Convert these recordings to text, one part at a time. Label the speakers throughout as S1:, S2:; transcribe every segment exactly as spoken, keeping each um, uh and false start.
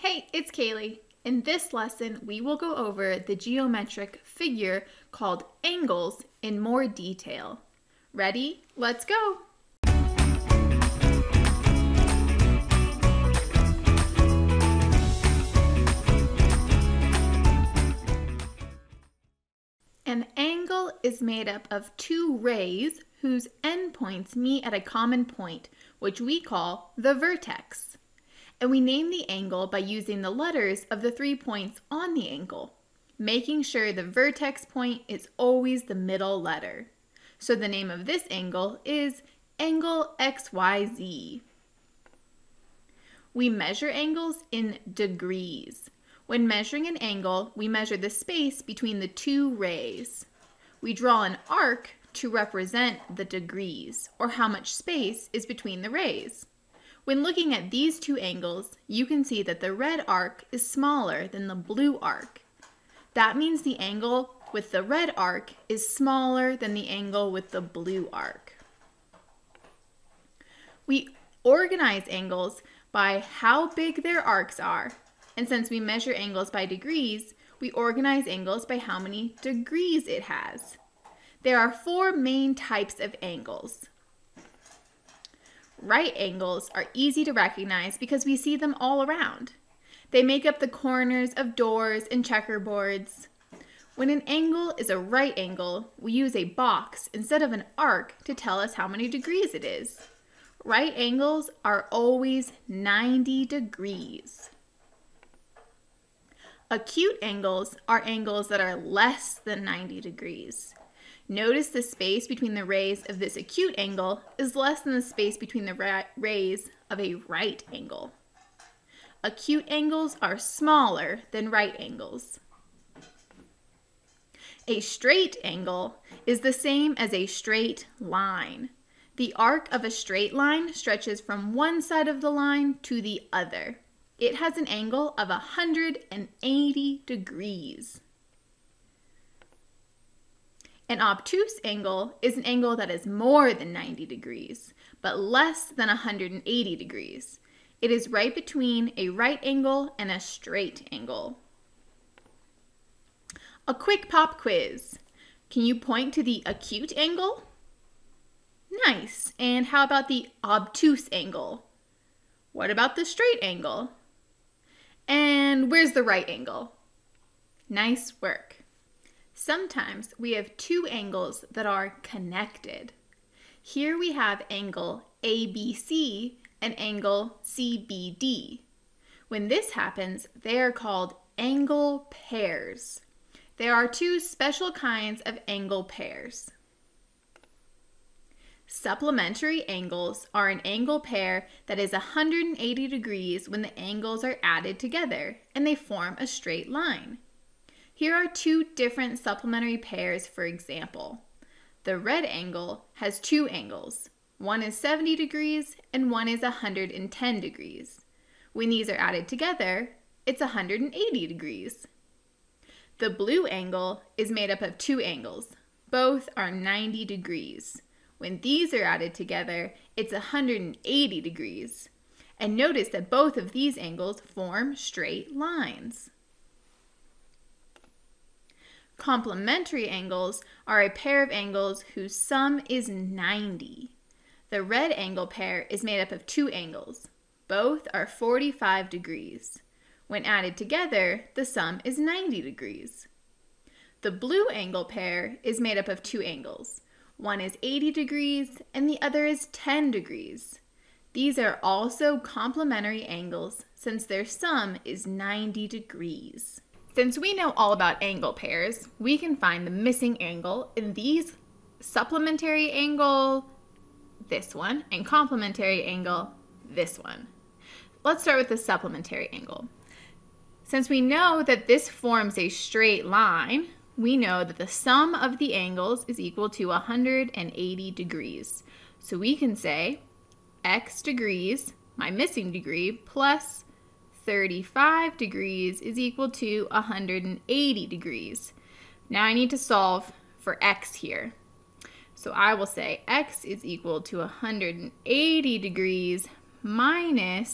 S1: Hey, it's Kaylee. In this lesson, we will go over the geometric figure called angles in more detail. Ready? Let's go! An angle is made up of two rays whose endpoints meet at a common point, which we call the vertex. And we name the angle by using the letters of the three points on the angle, making sure the vertex point is always the middle letter. So the name of this angle is angle X Y Z. We measure angles in degrees. When measuring an angle, we measure the space between the two rays. We draw an arc to represent the degrees, or how much space is between the rays. When looking at these two angles, you can see that the red arc is smaller than the blue arc. That means the angle with the red arc is smaller than the angle with the blue arc. We organize angles by how big their arcs are, and since we measure angles by degrees, we organize angles by how many degrees it has. There are four main types of angles. Right angles are easy to recognize because we see them all around. They make up the corners of doors and checkerboards. When an angle is a right angle, we use a box instead of an arc to tell us how many degrees it is. Right angles are always ninety degrees. Acute angles are angles that are less than ninety degrees. Notice the space between the rays of this acute angle is less than the space between the rays of a right angle. Acute angles are smaller than right angles. A straight angle is the same as a straight line. The arc of a straight line stretches from one side of the line to the other. It has an angle of one hundred eighty degrees. An obtuse angle is an angle that is more than ninety degrees, but less than one hundred eighty degrees. It is right between a right angle and a straight angle. A quick pop quiz. Can you point to the acute angle? Nice. And how about the obtuse angle? What about the straight angle? And where's the right angle? Nice work. Sometimes we have two angles that are connected. Here we have angle A B C and angle C B D. When this happens, they are called angle pairs. There are two special kinds of angle pairs. Supplementary angles are an angle pair that is one hundred eighty degrees when the angles are added together and they form a straight line. Here are two different supplementary pairs for example. The red angle has two angles. One is seventy degrees and one is one hundred ten degrees. When these are added together, it's one hundred eighty degrees. The blue angle is made up of two angles. Both are ninety degrees. When these are added together, it's one hundred eighty degrees. And notice that both of these angles form straight lines. Complementary angles are a pair of angles whose sum is ninety. The red angle pair is made up of two angles. Both are forty-five degrees. When added together, the sum is ninety degrees. The blue angle pair is made up of two angles. One is eighty degrees and the other is ten degrees. These are also complementary angles since their sum is ninety degrees. Since we know all about angle pairs, we can find the missing angle in these: supplementary angle, this one, and complementary angle, this one. Let's start with the supplementary angle. Since we know that this forms a straight line, we know that the sum of the angles is equal to one hundred eighty degrees. So we can say x degrees, my missing degree, plus thirty-five degrees is equal to one hundred eighty degrees. Now I need to solve for x here. So I will say x is equal to one hundred eighty degrees minus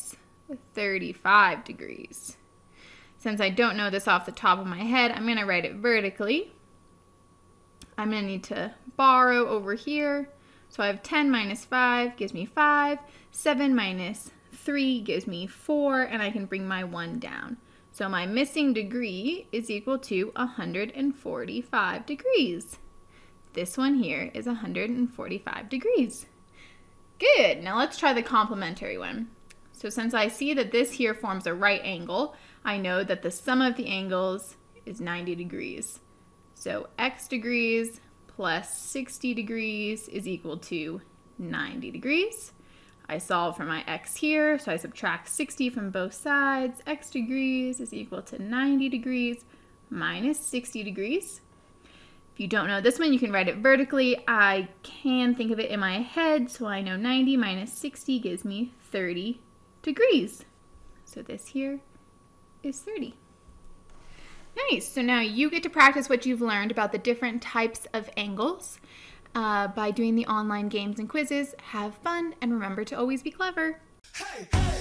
S1: thirty-five degrees. Since I don't know this off the top of my head, I'm going to write it vertically. I'm going to need to borrow over here. So I have ten minus five gives me five. seven minus three gives me four, and I can bring my one down. So my missing degree is equal to one hundred forty-five degrees. This one here is one hundred forty-five degrees. Good. Now let's try the complementary one. So since I see that this here forms a right angle, I know that the sum of the angles is ninety degrees. So x degrees plus sixty degrees is equal to ninety degrees. I solve for my x here, so I subtract sixty from both sides. X degrees is equal to ninety degrees minus sixty degrees. If you don't know this one, you can write it vertically. I can think of it in my head, so I know ninety minus sixty gives me thirty degrees. So this here is thirty. Nice. So now you get to practice what you've learned about the different types of angles uh, by doing the online games and quizzes. Have fun, and remember to always be clever. Hey, hey.